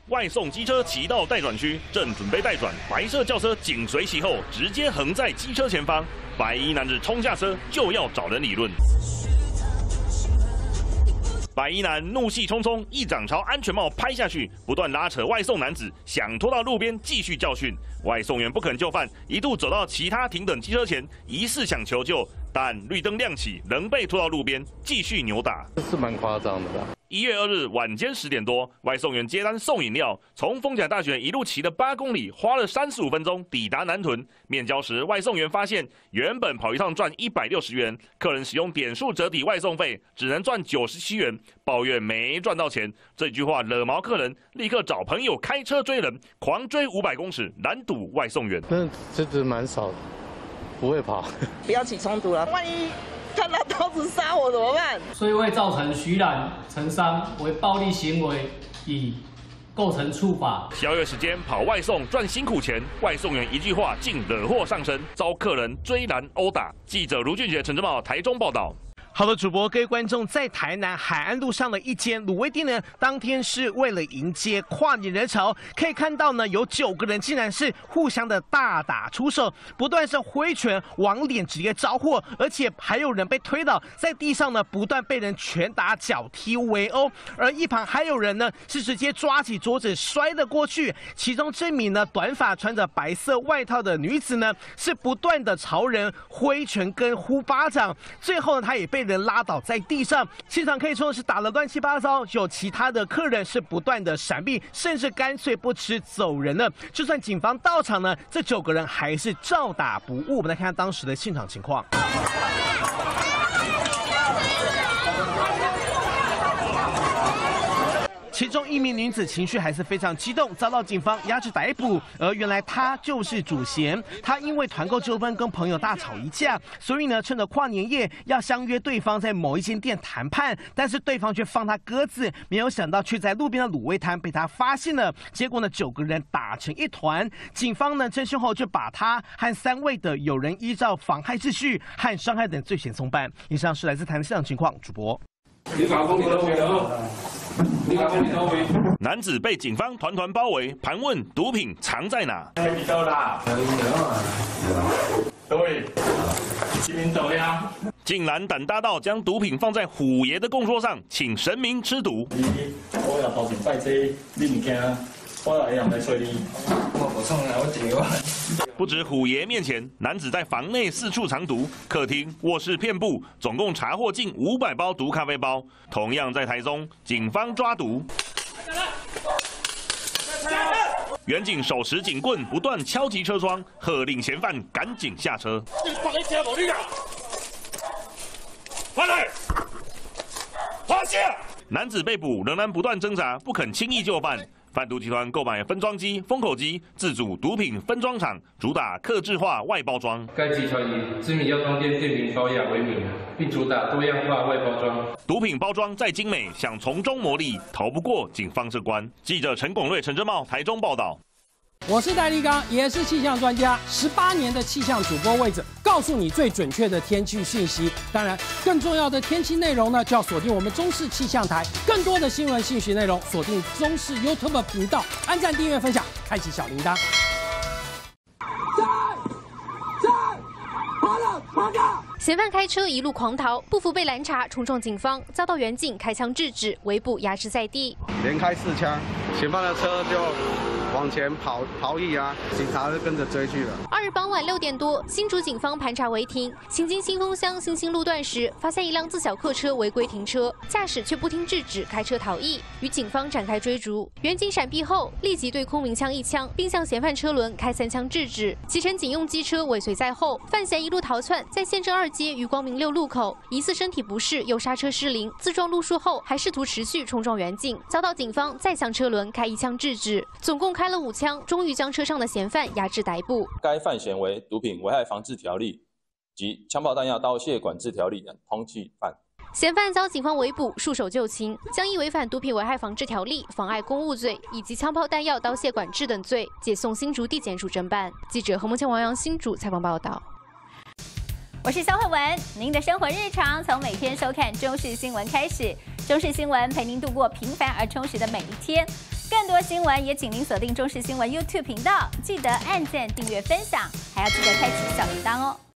外送机车骑到待转区，正准备待转，白色轿车紧随其后，直接横在机车前方。白衣男子冲下车就要找人理论。 白衣男怒气冲冲，一掌朝安全帽拍下去，不断拉扯外送男子，想拖到路边继续教训。外送员不肯就范，一度走到其他停等机车前，疑似想求救，但绿灯亮起，仍被拖到路边继续扭打。 这是蛮夸张的吧 1月2日晚间10点多，外送员接单送饮料，从丰甲大学一路骑了8公里，花了35分钟抵达南屯。面交时，外送员发现原本跑一趟赚160元，客人使用点数折抵外送费，只能赚97元，抱怨没赚到钱。这句话惹毛客人，立刻找朋友开车追人，狂追500公尺，拦堵外送员。 那真的蛮少的，不会跑。 不要起冲突了，万一 看到刀子杀我怎么办？ 所以会造成虚染成伤为暴力行为，已构成处罚。 宵夜时间跑外送赚辛苦钱，外送员一句话竟惹祸上身，遭客人追拦殴打。记者卢俊杰、陈志茂台中报道。 好的，主播各位观众，在台南海岸路上的一间卤味店呢，当天是为了迎接跨年人潮，可以看到呢，有9个人竟然是互相的大打出手，不断是挥拳往脸直接招呼，而且还有人被推倒在地上呢，不断被人拳打脚踢围殴，而一旁还有人呢是直接抓起桌子摔了过去，其中这名呢短发穿着白色外套的女子呢，是不断的朝人挥拳跟呼巴掌，最后呢，她也被 人拉倒在地上，现场可以说是打得乱七八糟，有其他的客人是不断的闪避，甚至干脆不吃走人了。就算警方到场呢，这9个人还是照打不误。我们来看看当时的现场情况。 其中一名女子情绪还是非常激动，遭到警方压制逮捕。而原来她就是主嫌，她因为团购纠纷跟朋友大吵一架，所以呢，趁着跨年夜要相约对方在某一间店谈判，但是对方却放她鸽子，没有想到却在路边的卤味摊被她发现了。结果呢，9个人打成一团，警方呢侦讯后就把她和3位的友人依照妨害秩序和伤害等罪嫌送办。以上是来自台南现场情况，主播。 男子被警方团团包围，盘问毒品藏在哪。竟然胆大到将毒品放在虎爷的供桌上，请神明吃毒。 我也头前拜祭，你唔惊？我来人来找你。我不送来，我丢。 不止虎爷面前，男子在房内四处藏毒，客厅、卧室遍布，总共查获近500包毒咖啡包。同样在台中，警方抓毒，员警手持警棍不断敲击车窗，喝令嫌犯赶紧下车。放下！男子被捕，仍然不断挣扎，不肯轻易就范。 贩毒集团购买分装机、封口机，自主毒品分装厂，主打客制化外包装。 该集团以知名药妆店店名高雅为名，并主打多样化外包装。 毒品包装再精美，想从中牟利，逃不过警方这关。记者陈拱瑞、陈志茂台中报道。 我是戴立刚，也是气象专家，18年的气象主播位置，告诉你最准确的天气讯息。当然，更重要的天气内容呢，就要锁定我们中视气象台。更多的新闻信息内容，锁定中视 YouTube 频道，按赞、订阅、分享，开启小铃铛。 嫌犯开车一路狂逃，不服被拦查，冲撞警方，遭到员警开枪制止，围捕压制在地， 连开4枪，嫌犯的车就 往前逃逸啊！警察就跟着追去了。 2日傍晚6点多，新竹警方盘查违停，行经新丰乡新兴路段时，发现一辆自小客车违规停车，驾驶却不听制止，开车逃逸，与警方展开追逐。员警闪避后，立即对空鸣枪1枪，并向嫌犯车轮开3枪制止。骑乘警用机车尾随在后，犯嫌一路逃窜，在县政2街与光明6路口，疑似身体不适，又刹车失灵，自撞路树后，还试图持续冲撞员警，遭到警方再向车轮开1枪制止，总共开了5枪，终于将车上的嫌犯压制逮捕。 该犯嫌为毒品危害防治条例及枪炮弹药刀械管制条例等通缉犯。 嫌犯遭警方围捕，束手就擒，将依违反毒品危害防治条例、妨碍公务罪以及枪炮弹药刀械管制等罪，解送新竹地检署侦办。记者何梦倩、王阳新竹采访报道。 我是肖慧文，您的生活日常从每天收看中视新闻开始。中视新闻陪您度过平凡而充实的每一天。 更多新闻也请您锁定中视新闻 YouTube 频道，记得按赞、订阅、分享，还要记得开启小铃铛哦。